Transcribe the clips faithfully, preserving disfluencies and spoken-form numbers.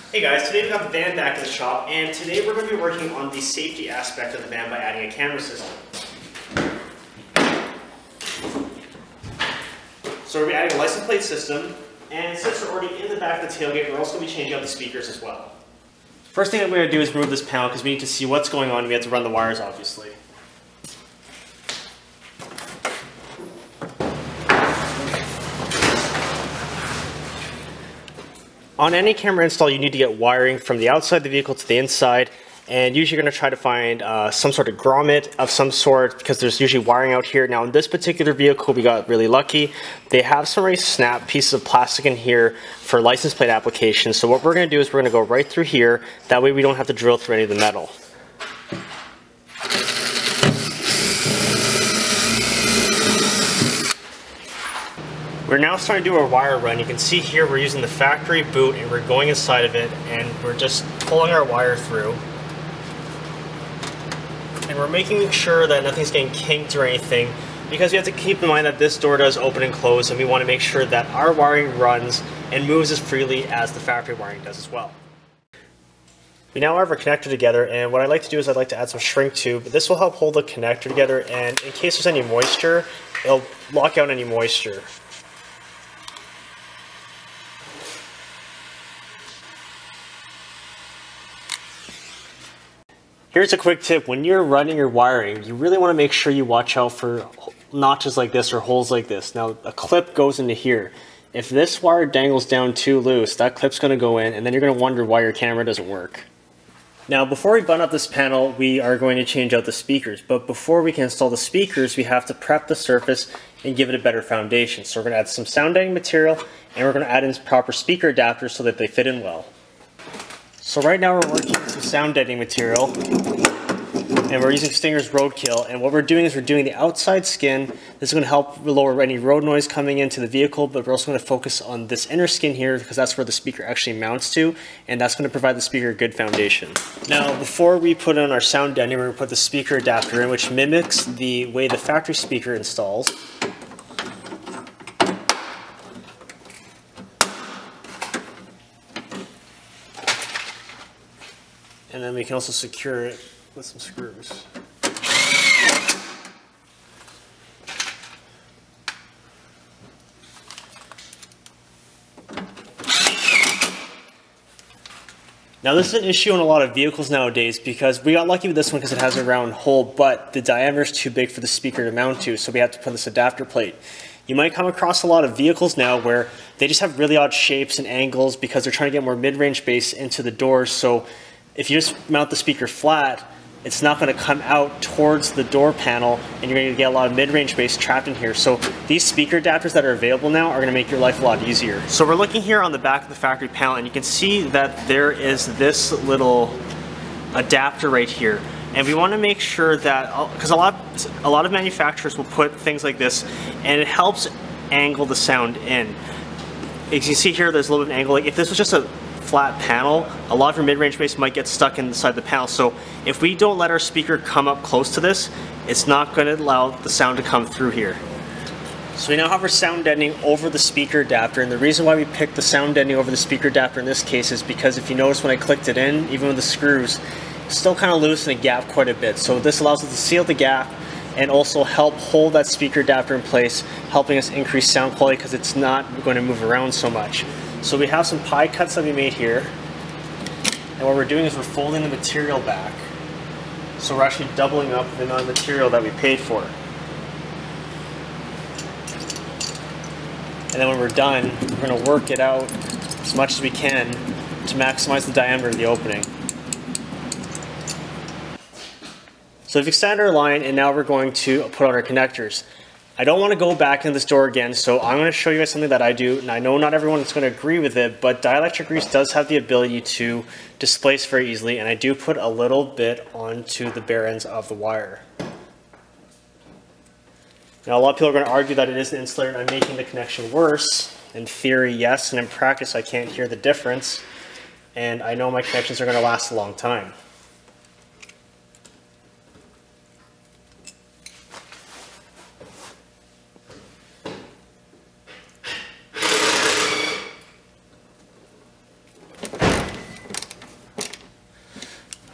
Hey guys, today we've got the van back in the shop, and today we're going to be working on the safety aspect of the van by adding a camera system. So we're going to be adding a license plate system, and since we're already in the back of the tailgate, we're also going to be changing out the speakers as well. First thing that we're going to do is remove this panel because we need to see what's going on. We have to run the wires, obviously. On any camera install, you need to get wiring from the outside of the vehicle to the inside, and usually you're going to try to find uh, some sort of grommet of some sort because there's usually wiring out here. Now in this particular vehicle, we got really lucky. They have some very snap pieces of plastic in here for license plate application. So what we're going to do is we're going to go right through here. That way we don't have to drill through any of the metal. We're now starting to do our wire run. You can see here we're using the factory boot and we're going inside of it and we're just pulling our wire through. And we're making sure that nothing's getting kinked or anything, because we have to keep in mind that this door does open and close, and we want to make sure that our wiring runs and moves as freely as the factory wiring does as well. We now have our connector together, and what I'd like to do is I'd like to add some shrink tube. This will help hold the connector together, and in case there's any moisture, it'll lock out any moisture. Here's a quick tip. When you're running your wiring, you really want to make sure you watch out for notches like this or holes like this. Now, a clip goes into here. If this wire dangles down too loose, that clip's going to go in, and then you're going to wonder why your camera doesn't work. Now, before we button up this panel, we are going to change out the speakers. But before we can install the speakers, we have to prep the surface and give it a better foundation. So we're going to add some sound deadening material, and we're going to add in proper speaker adapters so that they fit in well. So right now we're working with some sound deadening material, and we're using Stinger's Roadkill, and what we're doing is we're doing the outside skin. This is going to help lower any road noise coming into the vehicle, but we're also going to focus on this inner skin here because that's where the speaker actually mounts to, and that's going to provide the speaker a good foundation. Now before we put on our sound deadening, we're going to put the speaker adapter in, which mimics the way the factory speaker installs. And then we can also secure it with some screws. Now this is an issue on a lot of vehicles nowadays because we got lucky with this one because it has a round hole, but the diameter is too big for the speaker to mount to, so we have to put this adapter plate. You might come across a lot of vehicles now where they just have really odd shapes and angles because they're trying to get more mid-range bass into the doors. So if you just mount the speaker flat, it's not going to come out towards the door panel, and you're going to get a lot of mid-range bass trapped in here. So these speaker adapters that are available now are going to make your life a lot easier. So we're looking here on the back of the factory panel, and you can see that there is this little adapter right here. And we want to make sure that, because a lot, a lot of manufacturers will put things like this, and it helps angle the sound in. As you see here, there's a little bit of an angle. Like if this was just a flat panel, a lot of your mid-range bass might get stuck inside the panel. So if we don't let our speaker come up close to this, it's not going to allow the sound to come through here. So we now have our sound deadening over the speaker adapter, and the reason why we picked the sound deadening over the speaker adapter in this case is because if you notice when I clicked it in, even with the screws, it's still kind of loose and it gapped quite a bit. So this allows us to seal the gap and also help hold that speaker adapter in place, helping us increase sound quality because it's not going to move around so much. So we have some pie cuts that we made here, and what we're doing is we're folding the material back. So we're actually doubling up the amount of material that we paid for. And then when we're done, we're going to work it out as much as we can to maximize the diameter of the opening. So we've extended our line, and now we're going to put on our connectors. I don't want to go back in this door again, so I'm going to show you guys something that I do, and I know not everyone is going to agree with it, but dielectric grease does have the ability to displace very easily, and I do put a little bit onto the bare ends of the wire. Now a lot of people are going to argue that it is the insulator and I'm making the connection worse. In theory, yes, and in practice I can't hear the difference, and I know my connections are going to last a long time.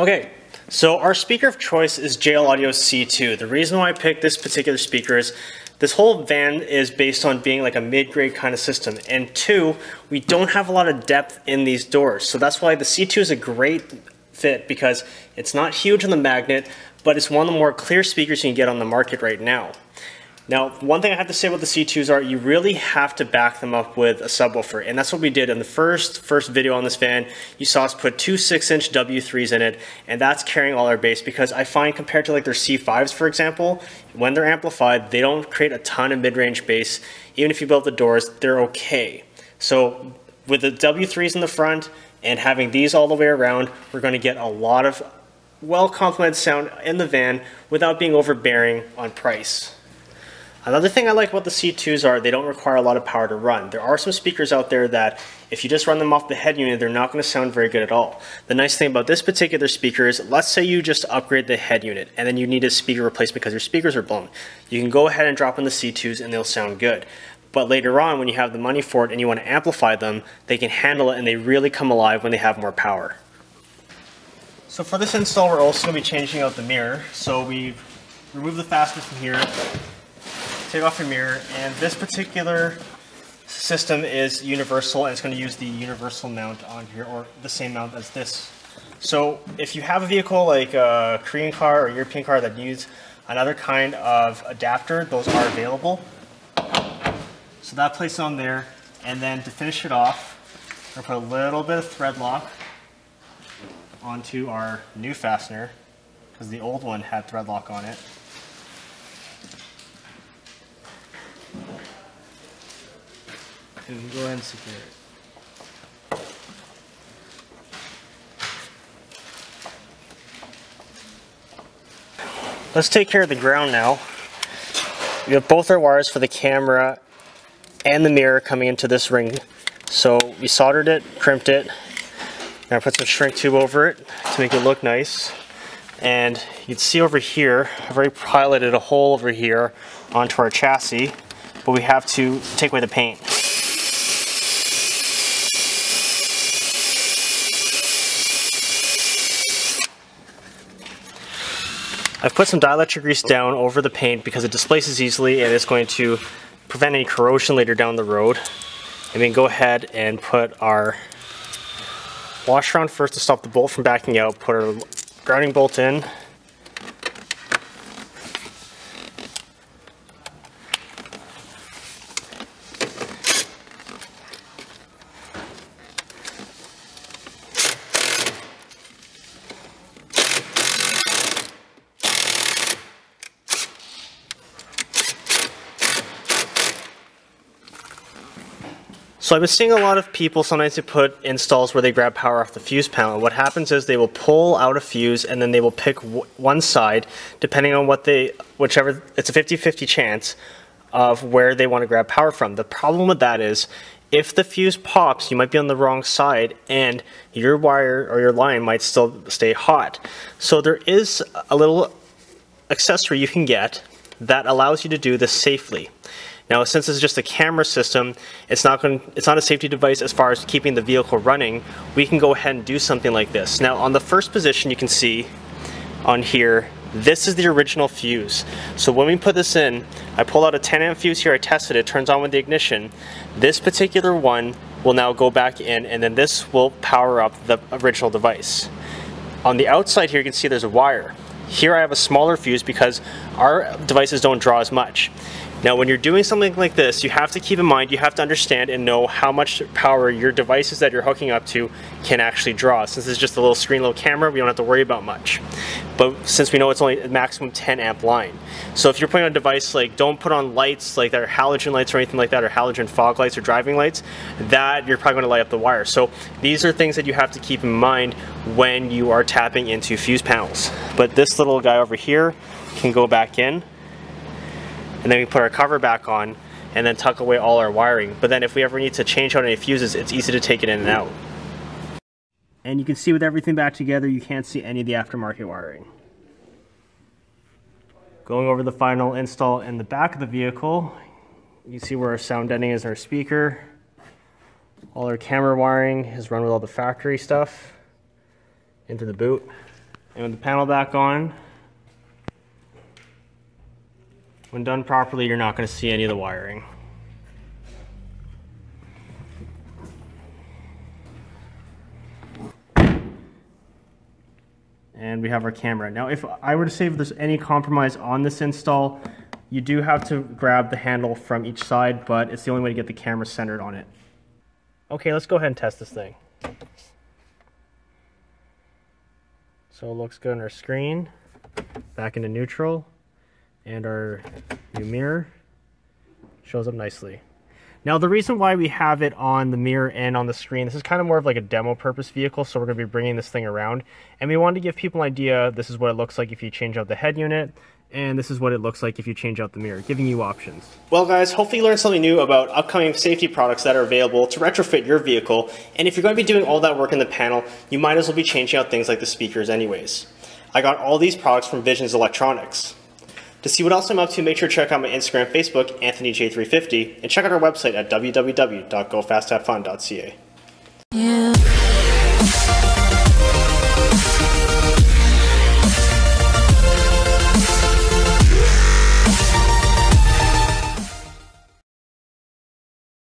Okay, so our speaker of choice is J L Audio C two. The reason why I picked this particular speaker is this whole van is based on being like a mid-grade kind of system. And two, we don't have a lot of depth in these doors. So that's why the C two is a great fit, because it's not huge on the magnet, but it's one of the more clear speakers you can get on the market right now. Now, one thing I have to say about the C twos are you really have to back them up with a subwoofer, and that's what we did in the first first video on this van. You saw us put two six inch W threes in it, and that's carrying all our bass, because I find compared to like their C fives, for example, when they're amplified, they don't create a ton of mid-range bass. Even if you build the doors, they're okay. So with the W threes in the front and having these all the way around, we're going to get a lot of well-complemented sound in the van without being overbearing on price. Another thing I like about the C twos are they don't require a lot of power to run. There are some speakers out there that if you just run them off the head unit, they're not going to sound very good at all. The nice thing about this particular speaker is, let's say you just upgrade the head unit and then you need a speaker replacement because your speakers are blown. You can go ahead and drop in the C twos and they'll sound good. But later on, when you have the money for it and you want to amplify them, they can handle it and they really come alive when they have more power. So for this install, we're also going to be changing out the mirror. So we remove the fasteners from here, take off your mirror, and this particular system is universal, and it's going to use the universal mount on here, or the same mount as this. So if you have a vehicle like a Korean car or European car that needs another kind of adapter, those are available. So that places on there, and then to finish it off, we're going to put a little bit of thread lock onto our new fastener, because the old one had thread lock on it. We can go ahead and secure it. Let's take care of the ground now. We have both our wires for the camera and the mirror coming into this ring. So we soldered it, crimped it. Now I put some shrink tube over it to make it look nice. And you can see over here, I've already piloted a hole over here onto our chassis, but we have to take away the paint. I've put some dielectric grease down over the paint because it displaces easily and it's going to prevent any corrosion later down the road. And we can go ahead and put our washer on first to stop the bolt from backing out, put our grounding bolt in. So I've been seeing a lot of people sometimes they put installs where they grab power off the fuse panel. What happens is they will pull out a fuse and then they will pick w one side, depending on what they, whichever, it's a fifty fifty chance of where they want to grab power from. The problem with that is if the fuse pops, you might be on the wrong side and your wire or your line might still stay hot. So there is a little accessory you can get that allows you to do this safely. Now, since it's just a camera system, it's not going, it's not a safety device as far as keeping the vehicle running. We can go ahead and do something like this. Now, on the first position, you can see on here, this is the original fuse. So when we put this in, I pulled out a ten amp fuse here, I tested it, turns on with the ignition. This particular one will now go back in, and then this will power up the original device. On the outside here, you can see there's a wire. Here I have a smaller fuse because our devices don't draw as much. Now when you're doing something like this, you have to keep in mind, you have to understand and know how much power your devices that you're hooking up to can actually draw. Since it's just a little screen, little camera, we don't have to worry about much. But since we know it's only a maximum ten amp line. So if you're putting on a device, like don't put on lights like that are halogen lights or anything like that, or halogen fog lights or driving lights, that you're probably going to light up the wire. So these are things that you have to keep in mind when you are tapping into fuse panels. But this little guy over here can go back in. And then we put our cover back on and then tuck away all our wiring. But then if we ever need to change out any fuses, it's easy to take it in and out. And you can see with everything back together, you can't see any of the aftermarket wiring. Going over the final install in the back of the vehicle, you see where our sound deadening is, our speaker. All our camera wiring is run with all the factory stuff into the boot. And with the panel back on, when done properly, you're not going to see any of the wiring. And we have our camera. Now, if I were to say if there's any compromise on this install, you do have to grab the handle from each side, but it's the only way to get the camera centered on it. Okay, let's go ahead and test this thing. So it looks good on our screen, back into neutral, and our new mirror shows up nicely. Now the reason why we have it on the mirror and on the screen, this is kind of more of like a demo purpose vehicle, so we're going to be bringing this thing around, and we wanted to give people an idea. This is what it looks like if you change out the head unit, and this is what it looks like if you change out the mirror, giving you options. Well guys, hopefully you learned something new about upcoming safety products that are available to retrofit your vehicle, and if you're going to be doing all that work in the panel, you might as well be changing out things like the speakers anyways. I got all these products from Visions Electronics. To see what else I'm up to, make sure to check out my Instagram, Facebook, Anthony J three fifty, and check out our website at w w w dot go fast have fun dot c a. Yeah.